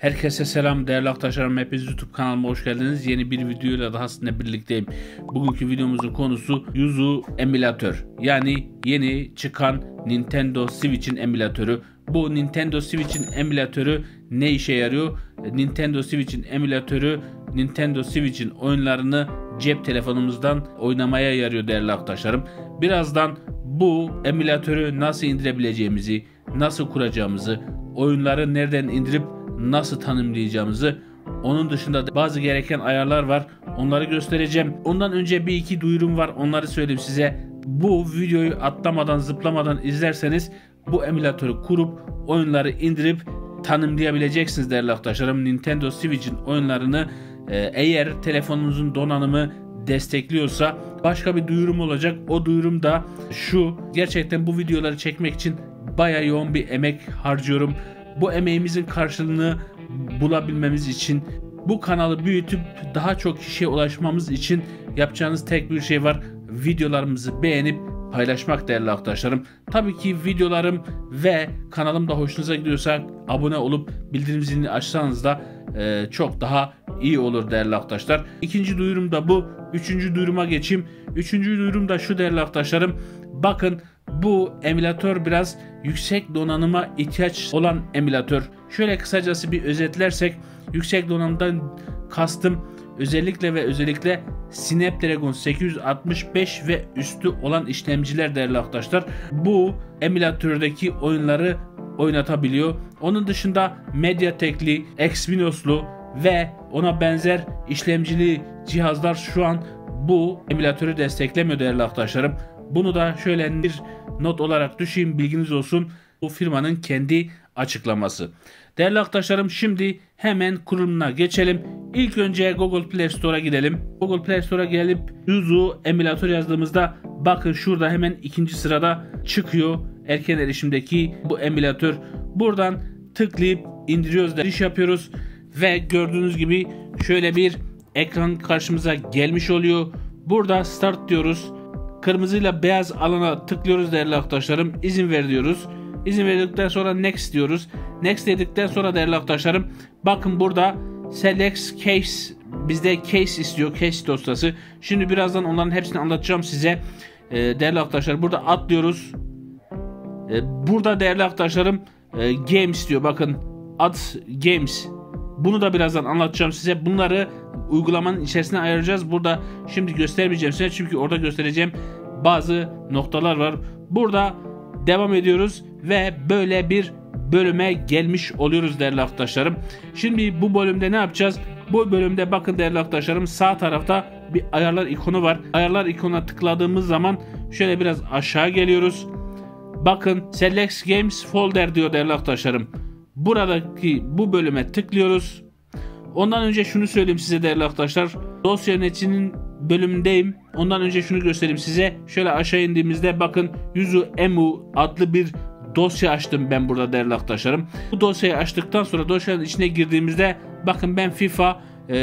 Herkese selam değerli arkadaşlarım, hepiniz YouTube kanalıma hoş geldiniz. Yeni bir videoyla daha sizinle birlikteyim. Bugünkü videomuzun konusu Yuzu emülatör. Yani yeni çıkan Nintendo Switch'in emülatörü. Bu Nintendo Switch'in emülatörü ne işe yarıyor? Nintendo Switch'in emülatörü Nintendo Switch'in oyunlarını cep telefonumuzdan oynamaya yarıyor değerli arkadaşlarım. Birazdan bu emülatörü nasıl indirebileceğimizi, nasıl kuracağımızı, oyunları nereden indirip nasıl tanımlayacağımızı, onun dışında bazı gereken ayarlar var, onları göstereceğim. Ondan önce bir iki duyurum var, onları söyleyeyim size. Bu videoyu atlamadan zıplamadan izlerseniz bu emülatörü kurup oyunları indirip tanımlayabileceksiniz değerli arkadaşlarım. Nintendo Switch'in oyunlarını eğer telefonunuzun donanımı destekliyorsa. Başka bir duyurum olacak. O duyurum da şu: gerçekten bu videoları çekmek için bayağı yoğun bir emek harcıyorum. Bu emeğimizin karşılığını bulabilmemiz için, bu kanalı büyütüp daha çok kişiye ulaşmamız için yapacağınız tek bir şey var: videolarımızı beğenip paylaşmak değerli arkadaşlarım. Tabii ki videolarım ve kanalım da hoşunuza gidiyorsa abone olup bildirim zilini açsanız da çok daha iyi olur değerli arkadaşlar. İkinci duyurum da bu. Üçüncü duyuruma geçeyim. Üçüncü duyurum da şu değerli arkadaşlarım. Bakın, bu emülatör biraz yüksek donanıma ihtiyaç olan emülatör. Şöyle kısacası bir özetlersek, yüksek donanımdan kastım özellikle Snapdragon 865 ve üstü olan işlemciler değerli arkadaşlar. Bu emülatördeki oyunları oynatabiliyor. Onun dışında MediaTek'li, Exynos'lu ve ona benzer işlemcili cihazlar şu an bu emülatörü desteklemiyor değerli arkadaşlarım. Bunu da şöyle bir not olarak düşeyim, bilginiz olsun. Bu firmanın kendi açıklaması. Değerli arkadaşlarım, şimdi hemen kurulumuna geçelim. İlk önce Google Play Store'a gidelim. Google Play Store'a gelip Yuzu emülatör yazdığımızda bakın şurada hemen ikinci sırada çıkıyor erken erişimdeki bu emülatör. Buradan tıklayıp indiriyoruz, giriş yapıyoruz ve gördüğünüz gibi şöyle bir ekran karşımıza gelmiş oluyor. Burada start diyoruz. Kırmızıyla beyaz alana tıklıyoruz değerli arkadaşlarım. İzin ver diyoruz. İzin verdikten sonra next diyoruz. Next dedikten sonra değerli arkadaşlarım, bakın burada select case, bizde case istiyor, case dosyası. Şimdi birazdan onların hepsini anlatacağım size. Değerli arkadaşlar, burada atlıyoruz. Burada değerli arkadaşlarım games diyor. Bakın add games. Bunu da birazdan anlatacağım size. Bunları uygulamanın içerisine ayıracağız. Burada şimdi göstermeyeceğim size, çünkü orada göstereceğim bazı noktalar var. Burada devam ediyoruz ve böyle bir bölüme gelmiş oluyoruz değerli arkadaşlarım. Şimdi bu bölümde ne yapacağız? Bu bölümde bakın değerli arkadaşlarım, sağ tarafta bir ayarlar ikonu var. Ayarlar ikonuna tıkladığımız zaman şöyle biraz aşağı geliyoruz. Bakın select games folder diyor değerli arkadaşlarım. Buradaki bu bölüme tıklıyoruz. Ondan önce şunu söyleyeyim size değerli arkadaşlar. Dosya yöneticinin bölümündeyim. Ondan önce şunu göstereyim size. Şöyle aşağı indiğimizde bakın Yuzu Emu adlı bir dosya açtım ben burada değerli arkadaşlarım. Bu dosyayı açtıktan sonra dosyanın içine girdiğimizde bakın ben FIFA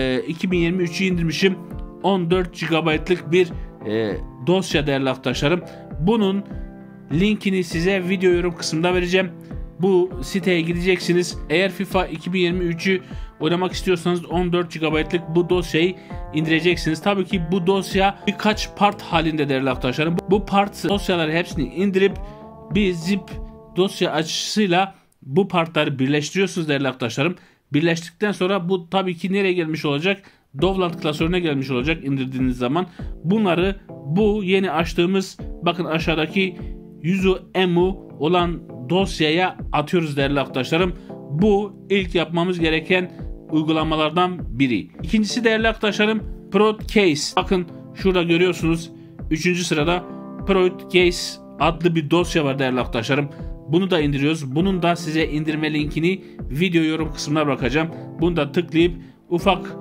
2023'ü indirmişim. 14 GB'lık bir dosya değerli arkadaşlarım. Bunun linkini size video yorum kısmında vereceğim. Bu siteye gideceksiniz. Eğer FIFA 2023'ü oynamak istiyorsanız 14 GB'lık bu dosyayı indireceksiniz. Tabii ki bu dosya birkaç part halinde değerli arkadaşlarım. Bu part dosyaları hepsini indirip bir zip dosya açısıyla bu partları birleştiriyorsunuz değerli arkadaşlarım. Birleştirdikten sonra bu tabii ki nereye gelmiş olacak? Dovland klasörüne gelmiş olacak indirdiğiniz zaman. Bunları bu yeni açtığımız, bakın aşağıdaki Yuzu Emu olan dosyaya atıyoruz değerli arkadaşlarım. Bu ilk yapmamız gereken uygulamalardan biri. İkincisi değerli arkadaşlarım Proudcase. Bakın şurada görüyorsunuz 3. sırada Proudcase adlı bir dosya var değerli arkadaşlarım. Bunu da indiriyoruz. Bunun da size indirme linkini video yorum kısmına bırakacağım. Bunu da tıklayıp ufak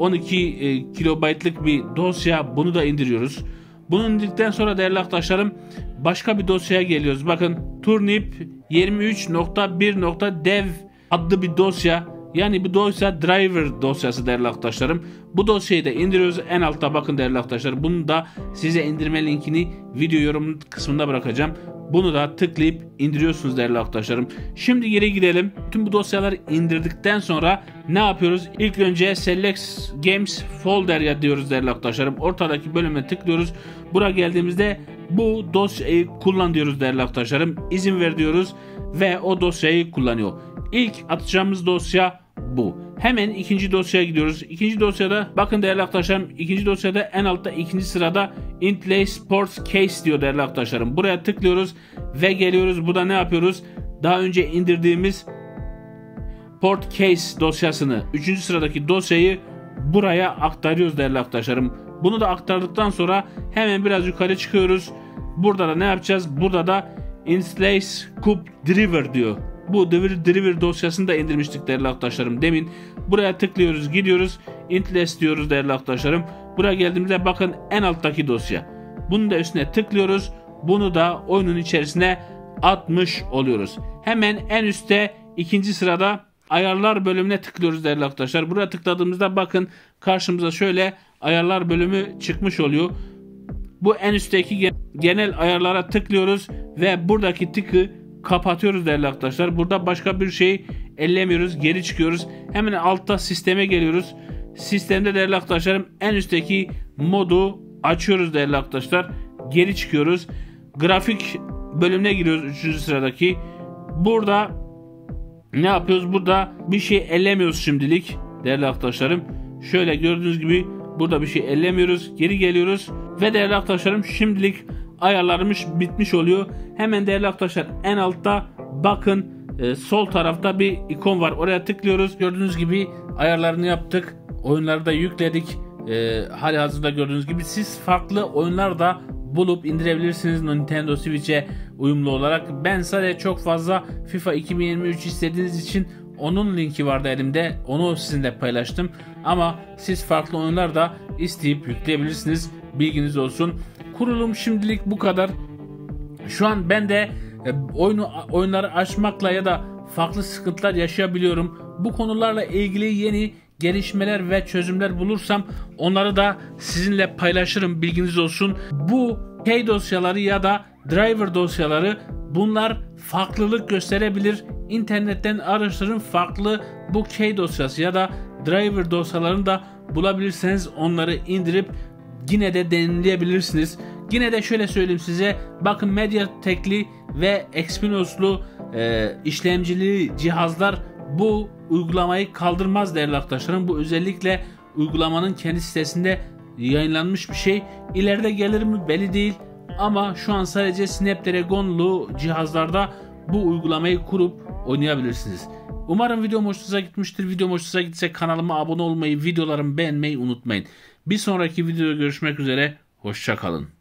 12 kilobaytlık bir dosya, bunu da indiriyoruz. Bunu indirdikten sonra değerli arkadaşlarım başka bir dosyaya geliyoruz. Bakın Turnip 23.1.dev adlı bir dosya. Yani bu dosya driver dosyası değerli arkadaşlarım. Bu dosyayı da indiriyoruz. En altta bakın değerli arkadaşlar. Bunu da size indirme linkini video yorum kısmında bırakacağım. Bunu da tıklayıp indiriyorsunuz değerli arkadaşlarım. Şimdi geri gidelim. Tüm bu dosyaları indirdikten sonra ne yapıyoruz? İlk önce Select Games Folder'ya diyoruz değerli arkadaşlarım. Ortadaki bölüme tıklıyoruz. Buraya geldiğimizde bu dosyayı kullan diyoruz değerli arkadaşlarım. İzin ver diyoruz ve o dosyayı kullanıyor. İlk atacağımız dosya bu. Hemen ikinci dosyaya gidiyoruz. İkinci dosyada bakın değerli arkadaşlarım, ikinci dosyada en altta ikinci sırada Intlay Sports Case diyor değerli arkadaşlarım. Buraya tıklıyoruz ve geliyoruz. Burada ne yapıyoruz? Daha önce indirdiğimiz Port Case dosyasını, 3. sıradaki dosyayı buraya aktarıyoruz değerli arkadaşlarım. Bunu da aktardıktan sonra hemen biraz yukarı çıkıyoruz. Burada da ne yapacağız? Burada da Intlay Scoop Driver diyor. Bu driver dosyasını da indirmiştik değerli arkadaşlarım demin. Buraya tıklıyoruz, gidiyoruz. Intlay diyoruz değerli arkadaşlarım. Buraya geldiğimizde bakın en alttaki dosya. Bunun da üstüne tıklıyoruz. Bunu da oyunun içerisine atmış oluyoruz. Hemen en üstte ikinci sırada ayarlar bölümüne tıklıyoruz değerli arkadaşlar. Buraya tıkladığımızda bakın karşımıza şöyle ayarlar bölümü çıkmış oluyor. Bu en üstteki genel ayarlara tıklıyoruz ve buradaki tıkı kapatıyoruz değerli arkadaşlar. Burada başka bir şey ellemiyoruz. Geri çıkıyoruz. Hemen altta sisteme geliyoruz. Sistemde değerli arkadaşlarım en üstteki modu açıyoruz değerli arkadaşlar. Geri çıkıyoruz. Grafik bölümüne giriyoruz 3. sıradaki. Burada ne yapıyoruz? Burada bir şey ellemiyoruz şimdilik değerli arkadaşlarım. Şöyle gördüğünüz gibi burada bir şey ellemiyoruz. Geri geliyoruz. Ve değerli arkadaşlarım şimdilik ayarlarımız bitmiş oluyor. Hemen değerli arkadaşlar en altta bakın sol tarafta bir ikon var. Oraya tıklıyoruz. Gördüğünüz gibi ayarlarını yaptık. Oyunları da yükledik. Halihazırda gördüğünüz gibi siz farklı oyunlar da bulup indirebilirsiniz Nintendo Switch'e uyumlu olarak. Ben sadece çok fazla FIFA 2023 istediğiniz için onun linki vardı elimde. Onu sizinle paylaştım. Ama siz farklı oyunlar da isteyip yükleyebilirsiniz. Bilginiz olsun. Kurulum şimdilik bu kadar. Şu an ben de oyunları açmakla ya da farklı sıkıntılar yaşayabiliyorum. Bu konularla ilgili yeni gelişmeler ve çözümler bulursam onları da sizinle paylaşırım. Bilginiz olsun. Bu key dosyaları ya da driver dosyaları bunlar farklılık gösterebilir. İnternetten araştırın, farklı bu key dosyası ya da driver dosyalarını da bulabilirseniz onları indirip yine de deneyimleyebilirsiniz. Yine de şöyle söyleyeyim size. Bakın MediaTek'li ve Exynos'lu işlemcili cihazlar bu uygulamayı kaldırmaz değerli arkadaşlarım. Bu özellikle uygulamanın kendi sitesinde yayınlanmış bir şey. İleride gelir mi belli değil. Ama şu an sadece Snapdragon'lu cihazlarda bu uygulamayı kurup oynayabilirsiniz. Umarım videom hoşunuza gitmiştir. Videom hoşunuza gitse kanalıma abone olmayı, videolarımı beğenmeyi unutmayın. Bir sonraki videoda görüşmek üzere. Hoşça kalın.